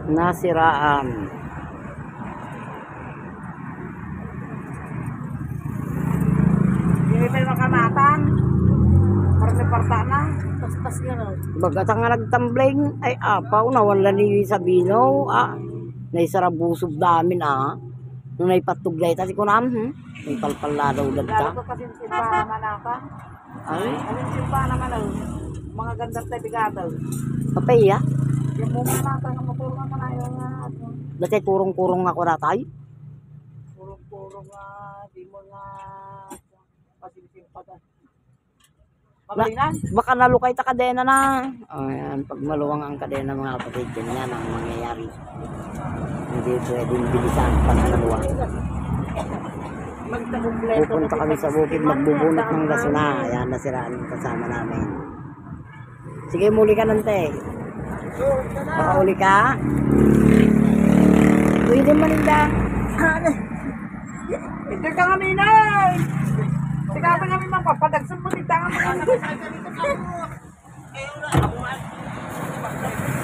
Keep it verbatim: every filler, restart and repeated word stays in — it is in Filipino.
Nasiraan. Hindi tayo makamatan. Parta-parta na. Pas-pas nga raw. Bagat nga nagtambling. Ay apaw, nawala ni Sabino. Ah, naisarabusob namin ah. Nung naipatuglay, tasi ko naman, hmm? May palpaladaw Lalo ganda. ko kasi simpa naman ako. Ay, Alin simpa naman ako. Mga gandang tayo bigato. papaya. Yung muna natin, ang matulungan mo na yung ano. Dati kurong-kurong ako na tayo. Purong-purong nga, di mo nga pasimsimpa ka. Na, Magalingan? baka nalukay ta kadena na. Ayan, pag maluwang ang kadena mga kapatid, ganyan ang mangyayari. Hindi pwedeng bilisan pag naluwang. Magtakumpleto. Pupunta kami sa bukid, magbubunot ng gasuna. Ayan, nasiraan yung kasama namin. Sige, muli ka nante. Baka uli ka. Pwede maninda. Ito ka kami inay! Sige pa kami magpapadagsan mo, tigtangan mo.